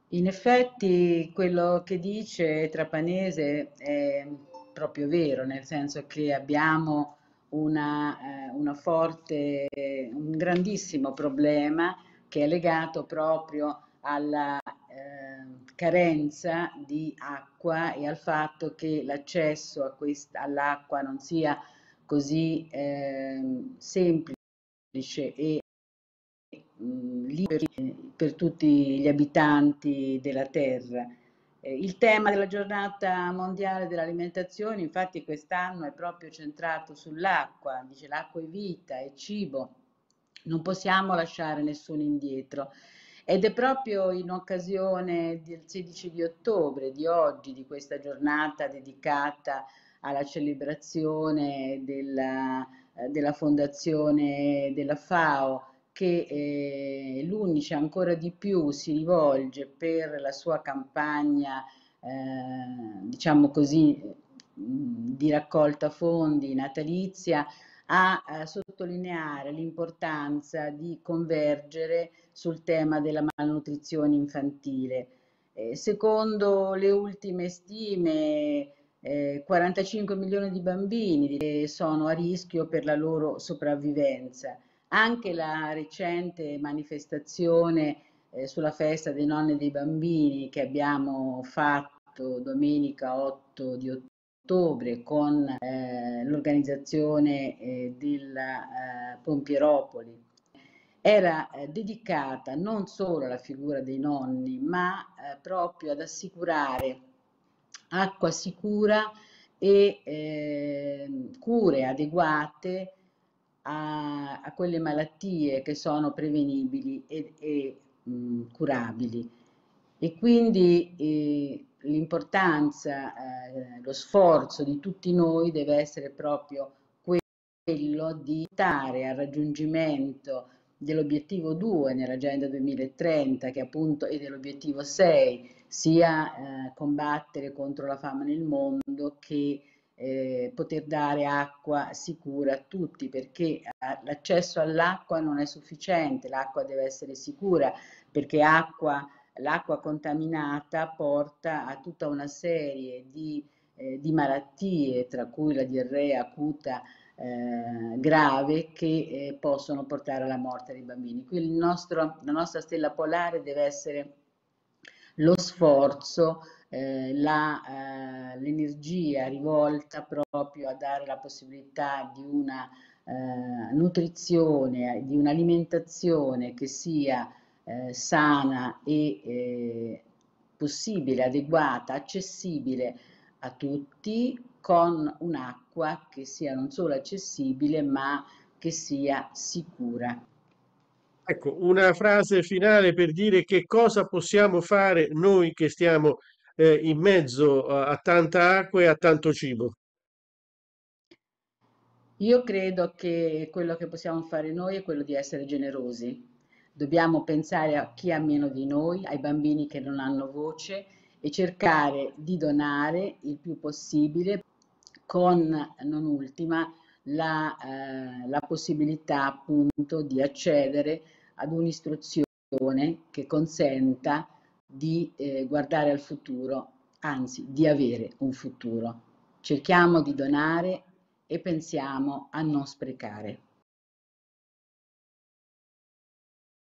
In effetti quello che dice Trapanese è proprio vero, nel senso che abbiamo una forte, un grandissimo problema che è legato proprio alla carenza di acqua e al fatto che l'accesso all'acqua non sia così semplice e liberi per tutti gli abitanti della Terra. Il tema della giornata mondiale dell'alimentazione, infatti, quest'anno è proprio centrato sull'acqua, dice l'acqua è vita, è cibo, non possiamo lasciare nessuno indietro. Ed è proprio in occasione del 16 di ottobre, di oggi, di questa giornata dedicata alla celebrazione della fondazione della FAO, che l'Unice ancora di più si rivolge per la sua campagna, diciamo così, di raccolta fondi natalizia, a sottolineare l'importanza di convergere sul tema della malnutrizione infantile. Secondo le ultime stime, 45 milioni di bambini sono a rischio per la loro sopravvivenza. Anche la recente manifestazione sulla festa dei nonni e dei bambini che abbiamo fatto domenica 8 di ottobre con l'organizzazione della Pompieropoli era dedicata non solo alla figura dei nonni, ma proprio ad assicurare acqua sicura e cure adeguate a quelle malattie che sono prevenibili e curabili. E quindi l'importanza, lo sforzo di tutti noi deve essere proprio quello di dare al raggiungimento dell'obiettivo 2 nell'agenda 2030, che appunto è dell'obiettivo 6, sia combattere contro la fame nel mondo che poter dare acqua sicura a tutti, perché l'accesso all'acqua non è sufficiente, l'acqua deve essere sicura, perché l'acqua contaminata porta a tutta una serie di malattie, tra cui la diarrea acuta grave, che possono portare alla morte dei bambini. Quindi la nostra stella polare deve essere lo sforzo, l'energia rivolta proprio a dare la possibilità di una nutrizione, di un'alimentazione che sia sana e possibile, adeguata, accessibile a tutti, con un'acqua che sia non solo accessibile ma che sia sicura. Ecco, una frase finale per dire che cosa possiamo fare noi che stiamo in mezzo a tanta acqua e a tanto cibo. Io credo che quello che possiamo fare noi è quello di essere generosi. Dobbiamo pensare a chi ha meno di noi, ai bambini che non hanno voce e cercare di donare il più possibile con, non ultima, la possibilità appunto di accedere ad un'istruzione che consenta di guardare al futuro, anzi di avere un futuro. Cerchiamo di donare e pensiamo a non sprecare.